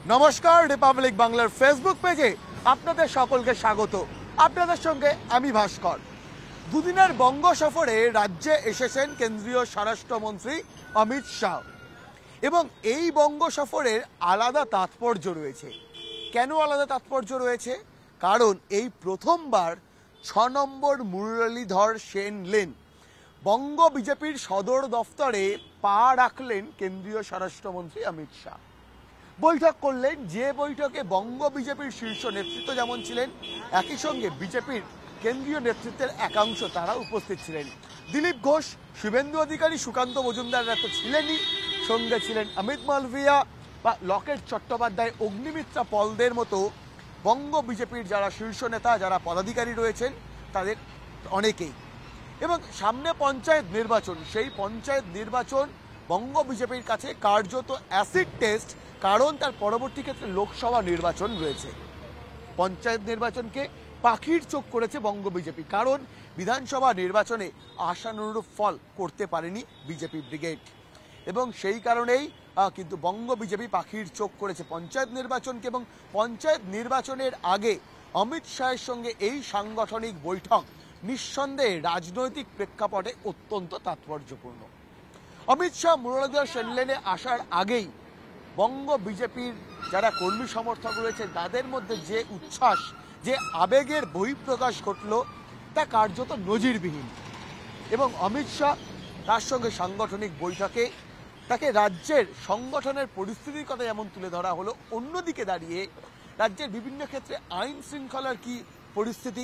নমস্কার, রিপাবলিক বাংলার ফেসবুক পেজে আপনাদের সকলকে স্বাগত। আপনাদের সঙ্গে আমি ভাস্কর। দুদিনের বঙ্গ সফরে রাজ্যে এসেছেন কেন্দ্রীয় স্বরাষ্ট্রমন্ত্রী অমিত শাহ এবং এই বঙ্গ সফরের আলাদা তাৎপর্য রয়েছে। কেন আলাদা তাৎপর্য রয়েছে? কারণ এই প্রথমবার ৬ নম্বর মুরলীধর সেন লেন বঙ্গ বিজেপির সদর দফতরে পা রাখলেন কেন্দ্রীয় স্বরাষ্ট্রমন্ত্রী অমিত শাহ। বৈঠক করলেন, যে বৈঠকে বঙ্গ বিজেপির শীর্ষ নেতৃত্ব যেমন ছিলেন, একই সঙ্গে বিজেপির কেন্দ্রীয় নেতৃত্বের একাংশ তারা উপস্থিত ছিলেন। দিলীপ ঘোষ, শুভেন্দু অধিকারী, সুকান্ত মজুমদাররা তো ছিলেনই, সঙ্গে ছিলেন অমিত মালভিয়া বা লকেট চট্টোপাধ্যায়, অগ্নিমিত্রা পলদের মতো বঙ্গ বিজেপির যারা শীর্ষ নেতা, যারা পদাধিকারী রয়েছেন তাদের অনেকেই। এবং সামনে পঞ্চায়েত নির্বাচন, সেই পঞ্চায়েত নির্বাচন বঙ্গ বিজেপির কাছে কার্যত অ্যাসিড টেস্ট, কারণ তার পরবর্তী ক্ষেত্রে লোকসভা নির্বাচন রয়েছে। পঞ্চায়েত নির্বাচনকে পাখির চোখ করেছে বঙ্গ বিজেপি, কারণ বিধানসভা নির্বাচনে আশানুরূপ ফল করতে পারেনি বিজেপি ব্রিগেড, এবং সেই কারণেই কিন্তু বঙ্গ বিজেপি পাখির চোখ করেছে পঞ্চায়েত নির্বাচনকে। এবং পঞ্চায়েত নির্বাচনের আগে অমিত শাহের সঙ্গে এই সাংগঠনিক বৈঠক নিঃসন্দেহে রাজনৈতিক প্রেক্ষাপটে অত্যন্ত তাৎপর্যপূর্ণ। অমিত শাহ মুরলীধর সেন লেনে আসার আগেই বঙ্গ বিজেপির যারা কর্মী সমর্থক রয়েছে তাদের মধ্যে যে উচ্ছ্বাস, যে আবেগের বহিঃপ্রকাশ ঘটল তা কার্যত নজিরবিহীন। এবং অমিত শাহ তার সঙ্গে সাংগঠনিক বৈঠকে তাকে রাজ্যের সংগঠনের পরিস্থিতির কথা যেমন তুলে ধরা হলো, অন্যদিকে দাঁড়িয়ে রাজ্যের বিভিন্ন ক্ষেত্রে আইন শৃঙ্খলার কি পরিস্থিতি,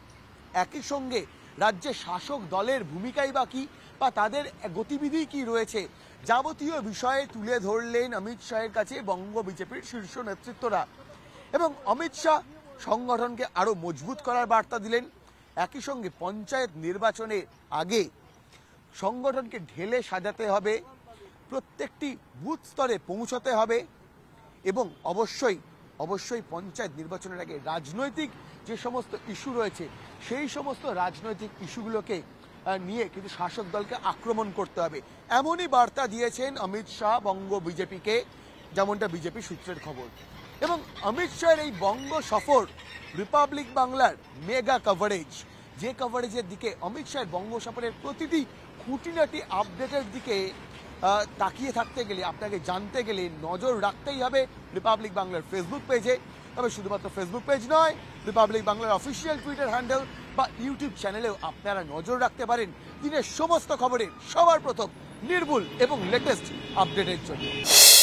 একই সঙ্গে রাজ্যের শাসক দলের ভূমিকাই বা কী, বা তাদের গতিবিধি কি রয়েছে, যাবতীয় বিষয়ে তুলে ধরলেন অমিত শাহের কাছে বঙ্গ বিজেপির শীর্ষ নেতৃত্বরা। এবং অমিত শাহ সংগঠনকে আরও মজবুত করার বার্তা দিলেন। একই সঙ্গে পঞ্চায়েত নির্বাচনের আগে সংগঠনকে ঢেলে সাজাতে হবে, প্রত্যেকটি বুথ স্তরে পৌঁছতে হবে, এবং অবশ্যই পঞ্চায়েত নির্বাচনের আগে রাজনৈতিক যে সমস্ত ইস্যু রয়েছে সেই সমস্ত রাজনৈতিক ইস্যুগুলোকে নিয়ে কিন্তু শাসক দলকে আক্রমণ করতে হবে, এমনই বার্তা দিয়েছেন অমিত শাহ বঙ্গ বিজেপিকে, যেমনটা বিজেপি সূত্রের খবর। এবং অমিত শাহের এই বঙ্গ সফর রিপাবলিক বাংলার মেগা কভারেজ, যে কভারেজের দিকে অমিত শাহের বঙ্গ সফরের প্রতিটি খুঁটিনাটি আপডেটের দিকে তাকিয়ে থাকতে গেলে, আপনাকে জানতে গেলে নজর রাখতেই হবে রিপাবলিক বাংলার ফেসবুক পেজে। তবে শুধুমাত্র ফেসবুক পেজ নয়, রিপাবলিক বাংলার অফিসিয়াল টুইটার হ্যান্ডেল বা ইউটিউব চ্যানেলেও আপনারা নজর রাখতে পারেন দিনের সমস্ত খবরের সবার প্রথম, নির্ভুল এবং লেটেস্ট আপডেটের জন্য।